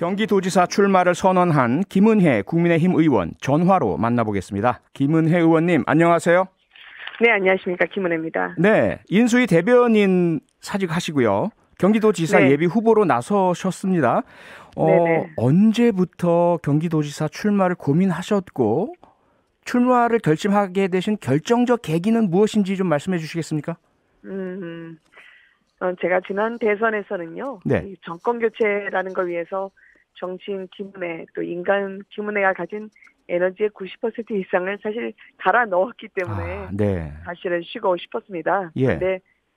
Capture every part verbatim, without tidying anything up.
경기도지사 출마를 선언한 김은혜 국민의힘 의원 전화로 만나보겠습니다. 김은혜 의원님 안녕하세요. 네, 안녕하십니까. 김은혜입니다. 네, 인수위 대변인 사직하시고요. 경기도지사 네. 예비 후보로 나서셨습니다. 어, 언제부터 경기도지사 출마를 고민하셨고 출마를 결심하게 되신 결정적 계기는 무엇인지 좀 말씀해 주시겠습니까? 음, 어, 제가 지난 대선에서는요. 네. 이 정권 교체라는 걸 위해서 정치인 김은혜 또 인간 김은혜가 가진 에너지의 구십 퍼센트 이상을 사실 갈아 넣었기 때문에 아, 네. 사실은 쉬고 싶었습니다. 예. 그런데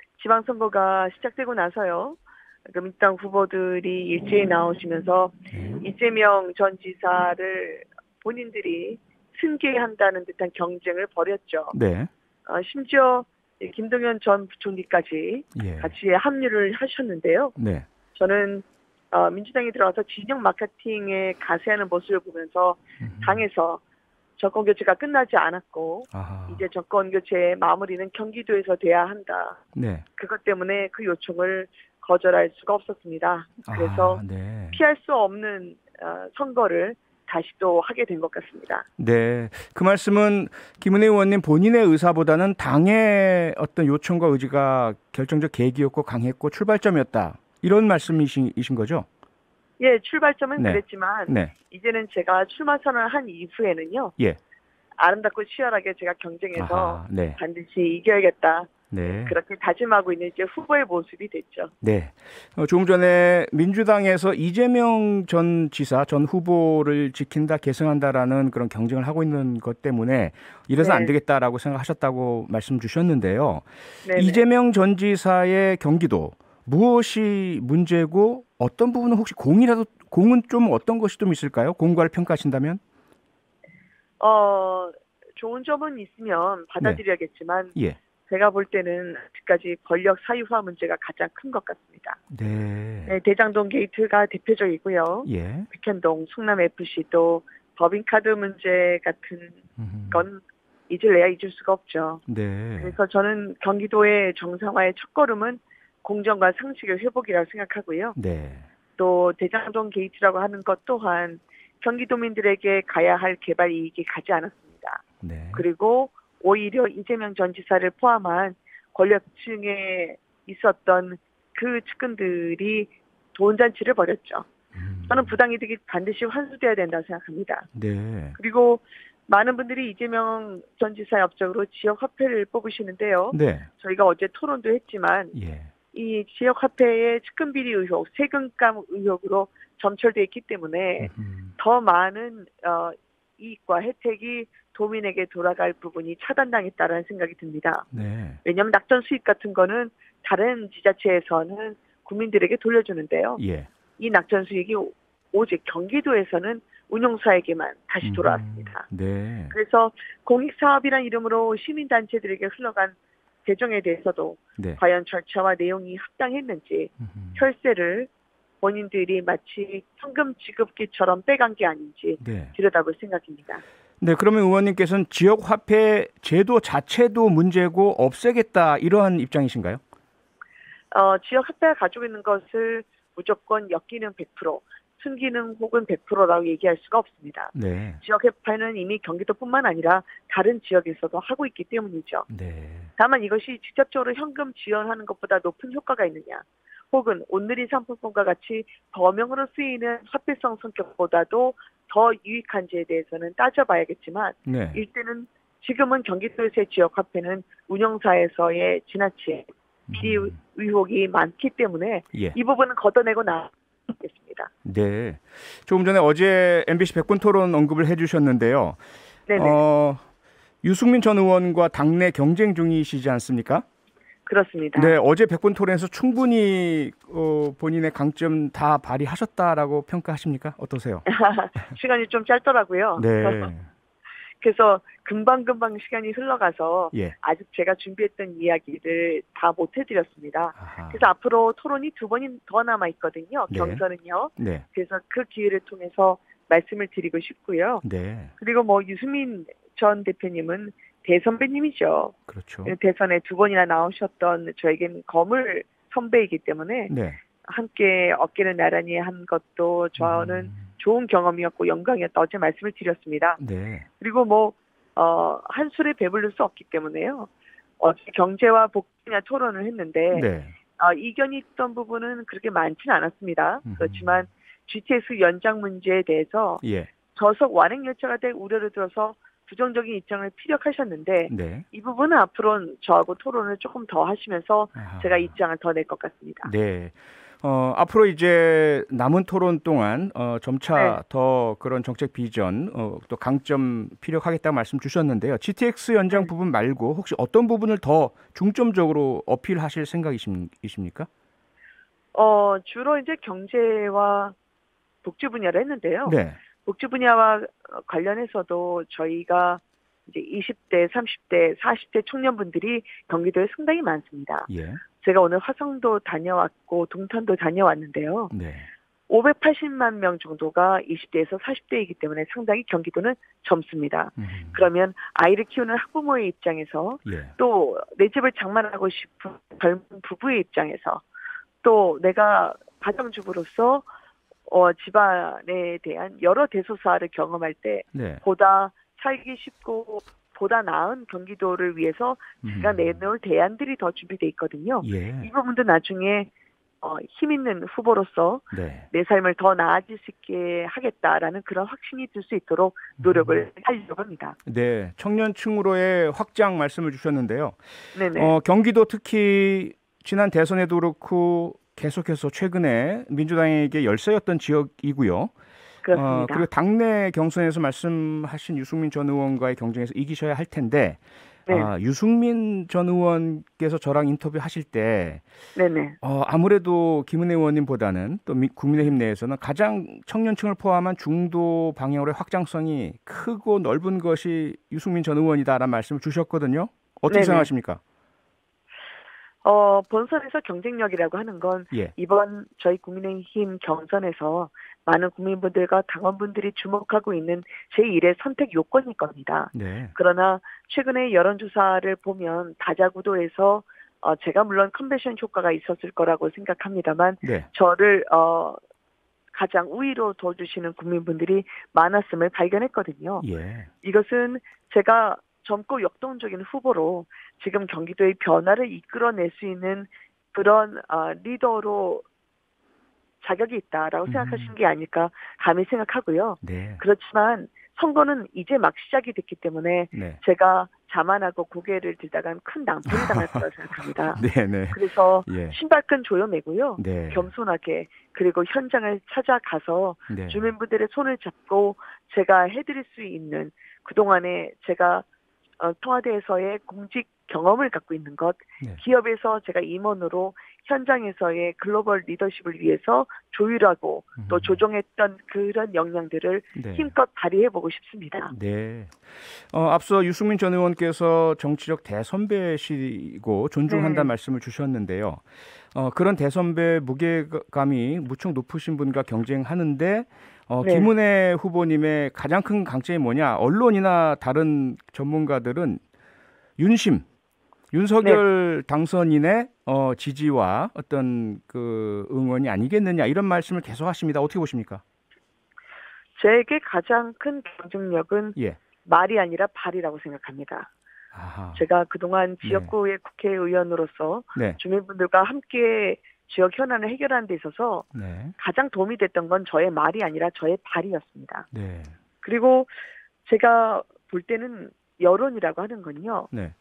지방선거가 시작되고 나서요. 민주당 후보들이 일제히 나오시면서 네. 이재명 전 지사를 본인들이 승계한다는 듯한 경쟁을 벌였죠. 네. 어, 심지어 김동연 전 부총리까지 예. 같이 합류를 하셨는데요. 네. 저는 어, 민주당이 들어와서 진영 마케팅에 가세하는 모습을 보면서 음흠. 당에서 정권 교체가 끝나지 않았고 아하. 이제 정권 교체의 마무리는 경기도에서 돼야 한다. 네. 그것 때문에 그 요청을 거절할 수가 없었습니다. 그래서 아, 네. 피할 수 없는 어, 선거를 다시 또 하게 된 것 같습니다. 네. 그 말씀은 김은혜 의원님 본인의 의사보다는 당의 어떤 요청과 의지가 결정적 계기였고 강했고 출발점이었다. 이런 말씀이신 이신 거죠? 예, 출발점은 네. 그랬지만 네. 이제는 제가 출마 선언을 한 이후에는요. 예. 아름답고 치열하게 제가 경쟁해서 아하, 네. 반드시 이겨야겠다. 네. 그렇게 다짐하고 있는 이제 후보의 모습이 됐죠. 네. 어, 조금 전에 민주당에서 이재명 전 지사 전 후보를 지킨다, 계승한다라는 그런 경쟁을 하고 있는 것 때문에 이래서 네. 안 되겠다라고 생각하셨다고 말씀 주셨는데요. 네네. 이재명 전 지사의 경기도 무엇이 문제고 어떤 부분은 혹시 공이라도 공은 좀 어떤 것이 좀 있을까요? 공과를 평가하신다면? 어, 좋은 점은 있으면 받아들여야겠지만 예. 제가 볼 때는 아직까지 권력 사유화 문제가 가장 큰 것 같습니다. 네. 네, 대장동 게이트가 대표적이고요. 예. 백현동, 성남에프씨 또 법인카드 문제 같은 음흠. 건 잊을래야 잊을 수가 없죠. 네. 그래서 저는 경기도의 정상화의 첫걸음은 공정과 상식의 회복이라고 생각하고요. 네. 또 대장동 게이트라고 하는 것 또한 경기도민들에게 가야 할 개발 이익이 가지 않았습니다. 네. 그리고 오히려 이재명 전 지사를 포함한 권력층에 있었던 그 측근들이 돈잔치를 벌였죠. 음. 저는 부당이득이 반드시 환수돼야 된다고 생각합니다. 네. 그리고 많은 분들이 이재명 전 지사의 업적으로 지역 화폐를 뽑으시는데요. 네. 저희가 어제 토론도 했지만 예. 이 지역 화폐의 측근 비리 의혹, 세금감 의혹으로 점철돼 있기 때문에 음흠. 더 많은 어, 이익과 혜택이 도민에게 돌아갈 부분이 차단당했다는 생각이 듭니다. 네. 왜냐하면 낙전 수익 같은 거는 다른 지자체에서는 국민들에게 돌려주는데요. 예. 이 낙전 수익이 오직 경기도에서는 운용사에게만 다시 음. 돌아왔습니다. 네. 그래서 공익사업이라는 이름으로 시민단체들에게 흘러간 재정에 대해서도 네. 과연 절차와 내용이 합당했는지 음흠. 혈세를 본인들이 마치 현금 지급기처럼 빼간 게 아닌지 네. 들여다볼 생각입니다. 네, 그러면 의원님께서는 지역 화폐 제도 자체도 문제고 없애겠다 이러한 입장이신가요? 어, 지역 화폐가 가지고 있는 것을 무조건 엮이는 백 퍼센트, 숨기는 혹은 백 퍼센트라고 얘기할 수가 없습니다. 네. 지역 화폐는 이미 경기도뿐만 아니라 다른 지역에서도 하고 있기 때문이죠. 네. 다만 이것이 직접적으로 현금 지원하는 것보다 높은 효과가 있느냐, 혹은 온누리 상품권과 같이 범용으로 쓰이는 화폐성 성격보다도 더 유익한지에 대해서는 따져봐야겠지만 네. 일단은 지금은 경기도에서의 지역 화폐는 운영사에서의 지나친 비리 음. 의혹이 많기 때문에 예. 이 부분은 걷어내고 나겠습니다. 네. 조금 전에 어제 엠비씨 백분 토론 언급을 해주셨는데요. 네네. 어, 유승민 전 의원과 당내 경쟁 중이시지 않습니까? 그렇습니다. 네, 어제 백분 토론에서 충분히 어, 본인의 강점 다 발휘하셨다라고 평가하십니까? 어떠세요? 시간이 좀 짧더라고요. 네. 그래서 금방금방 시간이 흘러가서 예. 아직 제가 준비했던 이야기를 다 못 해드렸습니다. 아하. 그래서 앞으로 토론이 두 번이 더 남아있거든요. 네. 경선은요. 네. 그래서 그 기회를 통해서 말씀을 드리고 싶고요. 네. 그리고 뭐 유승민 전 대표님은 대선배님이죠. 그렇죠. 대선에 두 번이나 나오셨던 저에겐 거물 선배이기 때문에 네. 함께 어깨를 나란히 한 것도 저는 음. 좋은 경험이었고 영광이었다. 어제 말씀을 드렸습니다. 네. 그리고 뭐 어, 한 술에 배부를 수 없기 때문에요. 어제 경제와 복지 분야 토론을 했는데 네. 어, 이견이 있던 부분은 그렇게 많지는 않았습니다. 음. 그렇지만 지티엑스 연장 문제에 대해서 예. 저속 완행 열차가 될 우려를 들어서 부정적인 입장을 피력하셨는데 네. 이 부분은 앞으로는 저하고 토론을 조금 더 하시면서 아하. 제가 입장을 더 낼 것 같습니다. 네. 어, 앞으로 이제 남은 토론 동안 어, 점차 네. 더 그런 정책 비전 어, 또 강점 피력하겠다고 말씀 주셨는데요. 지티엑스 연장 네. 부분 말고 혹시 어떤 부분을 더 중점적으로 어필하실 생각이십니까? 어, 주로 이제 경제와 복지 분야를 했는데요. 네. 복지 분야와 관련해서도 저희가 이제 이십 대, 삼십 대, 사십 대 청년분들이 경기도에 상당히 많습니다. 예. 제가 오늘 화성도 다녀왔고 동탄도 다녀왔는데요. 네. 오백팔십만 명 정도가 이십 대에서 사십 대이기 때문에 상당히 경기도는 젊습니다. 음. 그러면 아이를 키우는 학부모의 입장에서 예. 또 내 집을 장만하고 싶은 젊은 부부의 입장에서 또 내가 가정주부로서 어, 집안에 대한 여러 대소사를 경험할 때 네. 보다 살기 쉽고 보다 나은 경기도를 위해서 제가 음. 내놓을 대안들이 더 준비되어 있거든요. 예. 이 부분도 나중에 어, 힘 있는 후보로서 네. 내 삶을 더 나아질 수 있게 하겠다라는 그런 확신이 들 수 있도록 노력을 하려고 합니다. 네. 청년층으로의 확장 말씀을 주셨는데요. 네네. 어, 경기도 특히 지난 대선에도 그렇고 계속해서 최근에 민주당에게 열세였던 지역이고요. 그렇습니다. 어, 그리고 당내 경선에서 말씀하신 유승민 전 의원과의 경쟁에서 이기셔야 할 텐데 네. 아, 유승민 전 의원께서 저랑 인터뷰 하실 때 네네. 어, 아무래도 김은혜 의원님보다는 또 미, 국민의힘 내에서는 가장 청년층을 포함한 중도 방향으로의 확장성이 크고 넓은 것이 유승민 전 의원이다라는 말씀을 주셨거든요. 어떻게 네네. 생각하십니까? 어, 본선에서 경쟁력이라고 하는 건 예. 이번 저희 국민의힘 경선에서 많은 국민분들과 당원분들이 주목하고 있는 제일의 선택 요건일 겁니다. 네. 그러나 최근에 여론조사를 보면 다자구도에서 어, 제가 물론 컨벤션 효과가 있었을 거라고 생각합니다만 네. 저를 어, 가장 우위로 둬주시는 국민분들이 많았음을 발견했거든요. 예. 이것은 제가 젊고 역동적인 후보로 지금 경기도의 변화를 이끌어낼 수 있는 그런 어, 리더로 자격이 있다라고 음. 생각하시는 게 아닐까 감히 생각하고요. 네. 그렇지만 선거는 이제 막 시작이 됐기 때문에 네. 제가 자만하고 고개를 들다간 큰 낭패를 당할 거라 생각합니다. 네, 네. 그래서 예. 신발끈 조여매고요. 네. 겸손하게 그리고 현장을 찾아가서 네. 주민분들의 손을 잡고 제가 해드릴 수 있는 그동안에 제가 어, 청와대에서의 공직 경험을 갖고 있는 것, 네. 기업에서 제가 임원으로 현장에서의 글로벌 리더십을 위해서 조율하고 음. 또 조정했던 그런 역량들을 네. 힘껏 발휘해보고 싶습니다. 네. 어, 앞서 유승민 전 의원께서 정치적 대선배시고 존중한다는 네. 말씀을 주셨는데요. 어, 그런 대선배 무게감이 무척 높으신 분과 경쟁하는데 어, 네. 김은혜 후보님의 가장 큰 강점이 뭐냐? 언론이나 다른 전문가들은 윤심, 윤석열 네. 당선인의 어, 지지와 어떤 그 응원이 아니겠느냐 이런 말씀을 계속 하십니다. 어떻게 보십니까? 제게 가장 큰 경쟁력은 예. 말이 아니라 발이라고 생각합니다. 아하. 제가 그동안 지역구의 네. 국회의원으로서 네. 주민분들과 함께 지역 현안을 해결하는 데 있어서 네. 가장 도움이 됐던 건 저의 말이 아니라 저의 발이었습니다. 네. 그리고 제가 볼 때는 여론이라고 하는 건요. 네.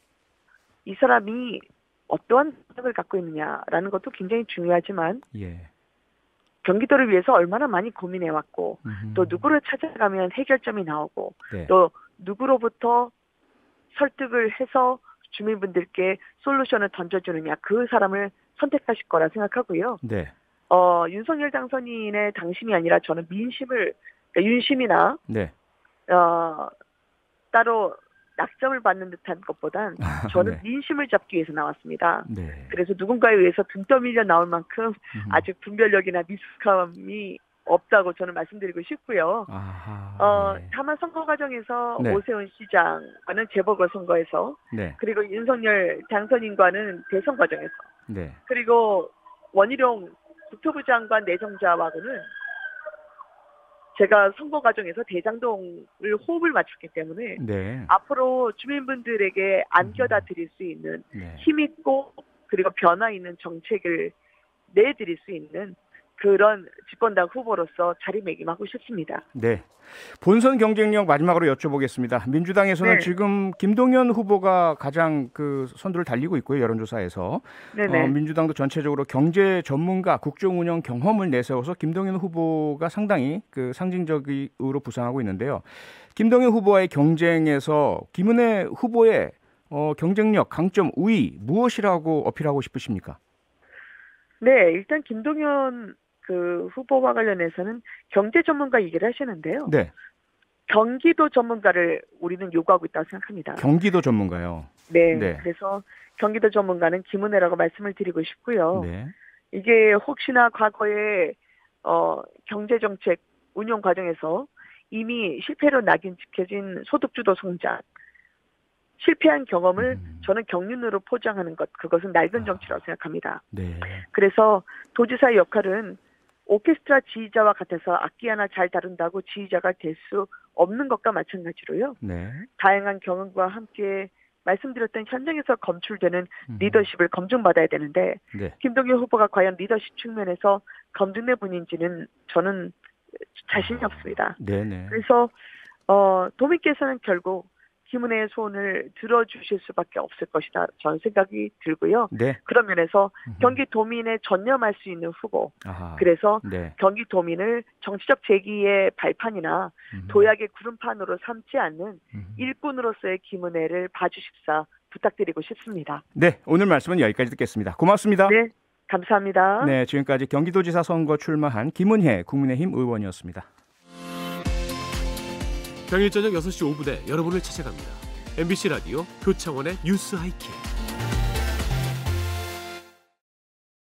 이 사람이 어떠한 생각을 갖고 있느냐라는 것도 굉장히 중요하지만 예. 경기도를 위해서 얼마나 많이 고민해왔고 음흠. 또 누구를 찾아가면 해결점이 나오고 네. 또 누구로부터 설득을 해서 주민분들께 솔루션을 던져주느냐 그 사람을 선택하실 거라 생각하고요. 네. 어, 윤석열 당선인의 당심이 아니라 저는 민심을 그러니까 윤심이나 네. 어, 따로 낙점을 받는 듯한 것보단 저는 네. 민심을 잡기 위해서 나왔습니다. 네. 그래서 누군가에 의해서 등 떠밀려 나올 만큼 음흠. 아직 분별력이나 미숙함이 없다고 저는 말씀드리고 싶고요. 아하, 어, 네. 다만 선거 과정에서 네. 오세훈 시장과는 재보궐선거에서 네. 그리고 윤석열 당선인과는 대선 과정에서 네. 그리고 원희룡 국토부 장관 내정자하고는 제가 선거 과정에서 대장동을 호흡을 맞췄기 때문에 네. 앞으로 주민분들에게 안겨다 드릴 수 있는 네. 힘있고 그리고 변화 있는 정책을 내드릴 수 있는 그런 집권당 후보로서 자리매김하고 싶습니다. 네. 본선 경쟁력 마지막으로 여쭤보겠습니다. 민주당에서는 네. 지금 김동연 후보가 가장 그 선두를 달리고 있고요. 여론조사에서. 네네. 어, 민주당도 전체적으로 경제 전문가, 국정 운영 경험을 내세워서 김동연 후보가 상당히 그 상징적으로 부상하고 있는데요. 김동연 후보와의 경쟁에서 김은혜 후보의 어, 경쟁력, 강점, 우위 무엇이라고 어필하고 싶으십니까? 네, 일단 김동연 그 후보와 관련해서는 경제 전문가 얘기를 하시는데요. 네. 경기도 전문가를 우리는 요구하고 있다고 생각합니다. 경기도 전문가요. 네, 네. 그래서 경기도 전문가는 김은혜라고 말씀을 드리고 싶고요. 네. 이게 혹시나 과거에 어, 경제정책 운용 과정에서 이미 실패로 낙인 찍혀진 소득주도 성장, 실패한 경험을 음. 저는 경륜으로 포장하는 것, 그것은 낡은 정치라고 생각합니다. 네. 그래서 도지사의 역할은 오케스트라 지휘자와 같아서 악기 하나 잘 다룬다고 지휘자가 될 수 없는 것과 마찬가지로요. 네. 다양한 경험과 함께 말씀드렸던 현장에서 검출되는 음. 리더십을 검증받아야 되는데 네. 김동연 후보가 과연 리더십 측면에서 검증된 분인지는 저는 자신이 없습니다. 네네. 그래서 어, 도민께서는 결국 김은혜의 소원을 들어주실 수밖에 없을 것이다. 저는 생각이 들고요. 네. 그런 면에서 음흠. 경기도민에 전념할 수 있는 후보. 아하. 그래서 네. 경기도민을 정치적 재기의 발판이나 음흠. 도약의 구름판으로 삼지 않는 음흠. 일꾼으로서의 김은혜를 봐주십사 부탁드리고 싶습니다. 네, 오늘 말씀은 여기까지 듣겠습니다. 고맙습니다. 네, 감사합니다. 네, 지금까지 경기도지사 선거 출마한 김은혜 국민의힘 의원이었습니다. 평일 저녁 여섯 시 오 분에 여러분을 찾아갑니다. 엠비씨 라디오 표창원의 뉴스 하이킥.